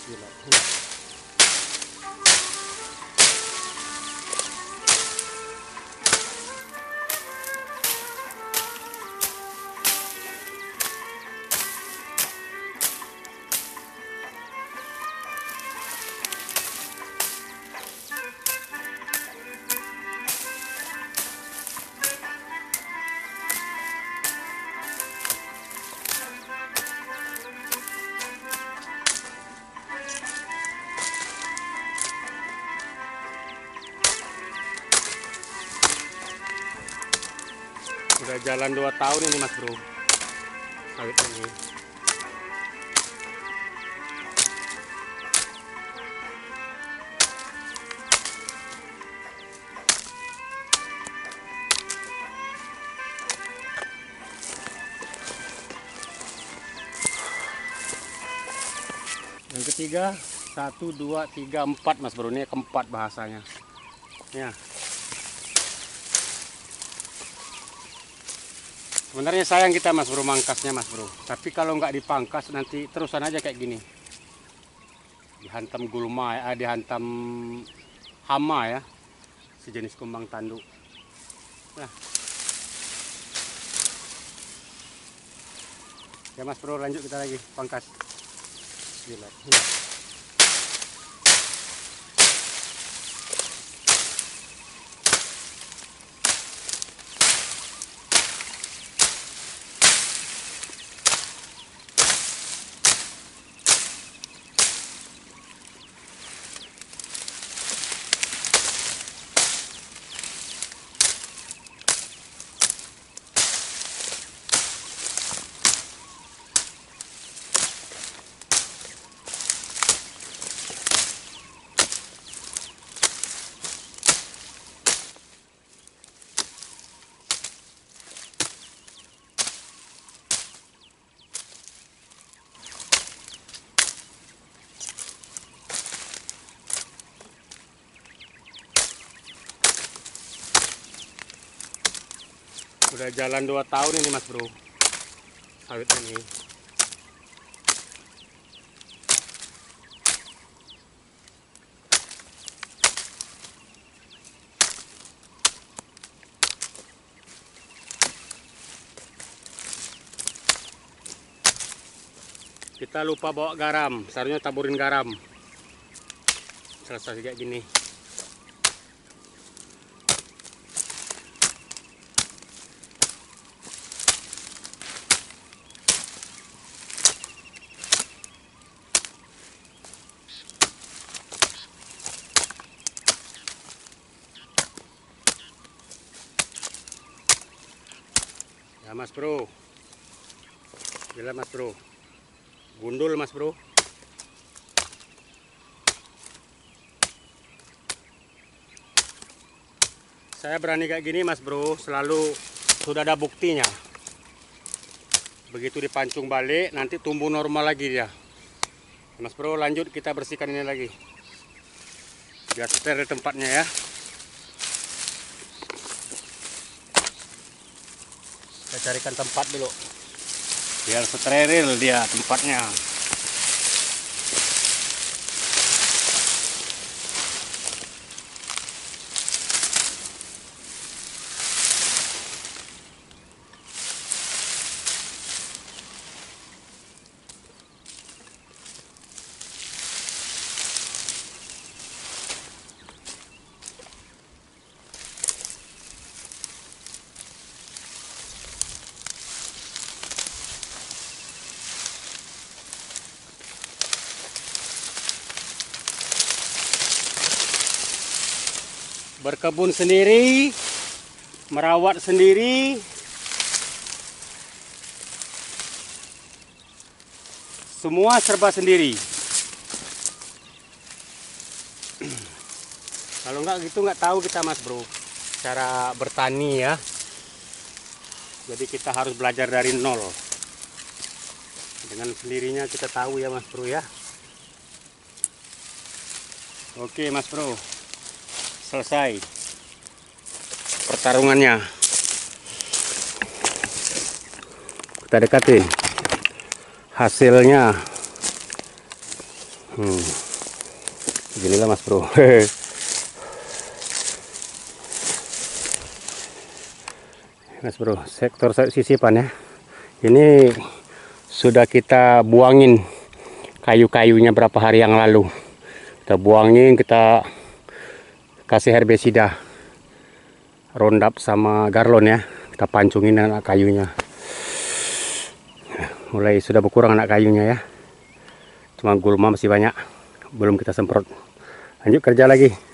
Gila. Udah jalan 2 tahun ini Mas Bro, sawit ini. Yang ketiga, 1, 2, 3, 4 Mas Bro, ini keempat bahasanya. Ya. Sebenarnya sayang kita Mas Bro mangkasnya Mas Bro, tapi kalau nggak dipangkas nanti terusan aja kayak gini. Dihantam gulma ya, dihantam hama ya, sejenis kumbang tanduk. Nah. Ya Mas Bro, lanjut kita lagi pangkas. Gila. Udah jalan 2 tahun ini Mas Bro, sawit ini. Kita lupa bawa garam, seharusnya taburin garam. Selesai kayak gini. Ya Mas Bro, gila Mas Bro, gundul Mas Bro. Saya berani kayak gini Mas Bro, selalu sudah ada buktinya. Begitu dipancung balik, nanti tumbuh normal lagi dia. Mas Bro, lanjut kita bersihkan ini lagi, biar steril tempatnya ya. Kita carikan tempat dulu biar steril dia tempatnya. Berkebun sendiri, merawat sendiri, semua serba sendiri. Kalau nggak gitu nggak tahu kita Mas Bro cara bertani ya. Jadi kita harus belajar dari nol. Dengan sendirinya kita tahu ya Mas Bro ya. Oke Mas Bro, selesai pertarungannya. Kita dekatin hasilnya. Beginilah Mas Bro. Mas Bro, sektor sisipan ya. Ini sudah kita buangin kayu-kayunya berapa hari yang lalu. Kita buangin, kita kasih herbisida Roundup sama Garlon ya. Kita pancungin anak kayunya. Mulai sudah berkurang anak kayunya ya. Cuma gulma masih banyak, belum kita semprot. Lanjut kerja lagi.